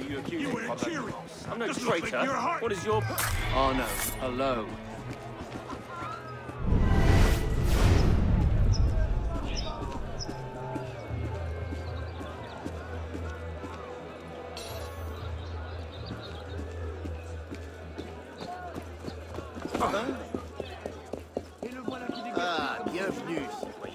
you accuse me of? cheering. I'm no Doesn't look like traitor. your heart. What is your... Oh no, alone. Ah, bienvenue, citoyen.